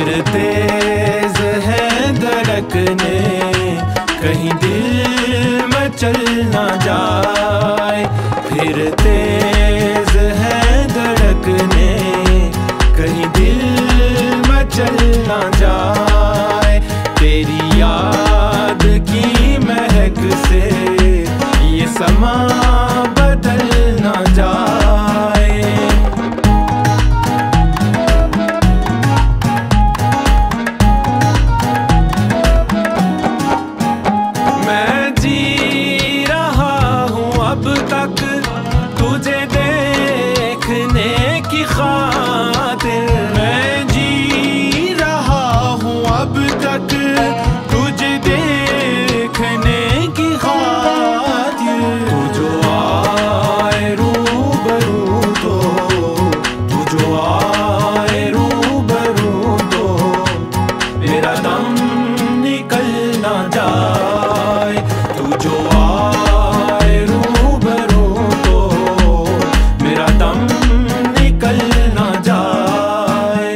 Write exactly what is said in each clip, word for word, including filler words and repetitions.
फिर तेज है धड़कने, कहीं दिल में चल ना जाए। फिर तेज है धड़कने, कहीं दिल में चल ना जाए। तेरी याद की महक से ये समा बदल ना जाए। मैं जी रहा हूँ अब तक तुझे देखने की खातिर। मैं जी रहा हूँ अब तक तुझे देखने की खातिर। तू जो आए रूबरू तो, तू जो आए रूबरू तो मेरा दम निकल ना जाए। तू जो आए रूबरू तो मेरा दम निकल ना जाए।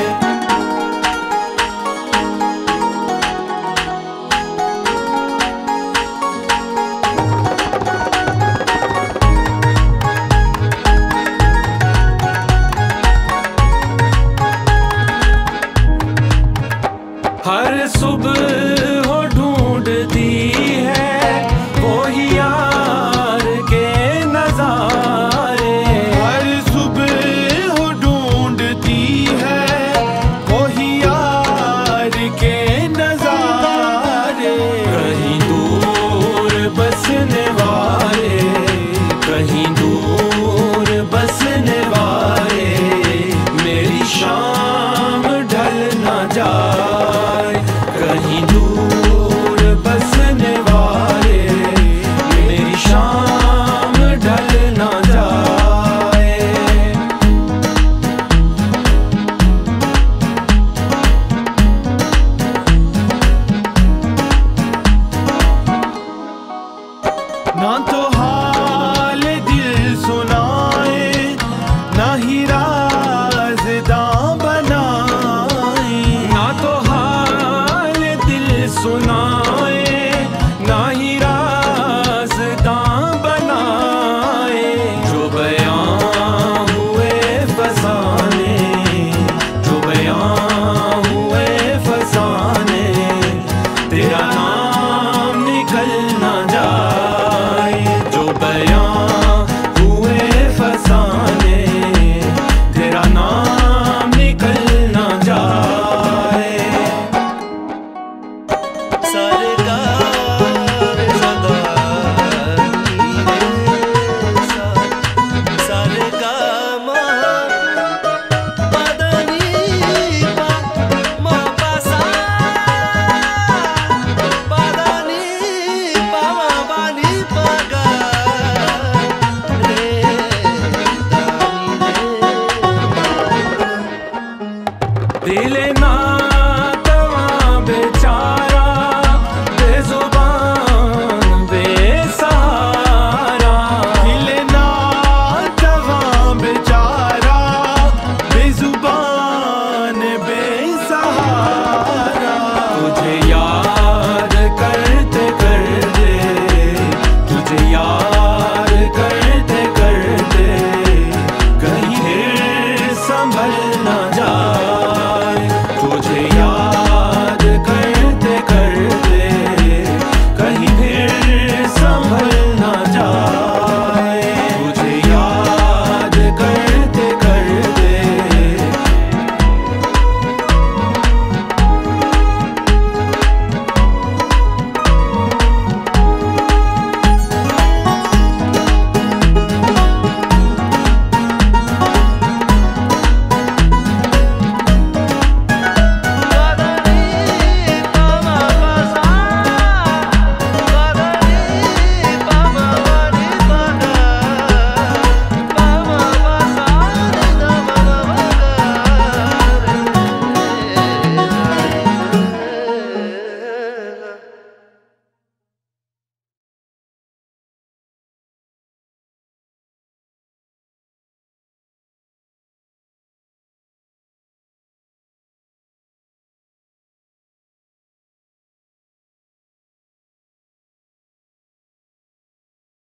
हर सुबह हो ढूंढती है वो ही यार के नजारे। हर सुबह हो ढूंढती है वो ही यार के नजारे। कहीं दूर बसने वाले, कहीं दूर बसने वाले, मेरी शाम ढल ना जाए।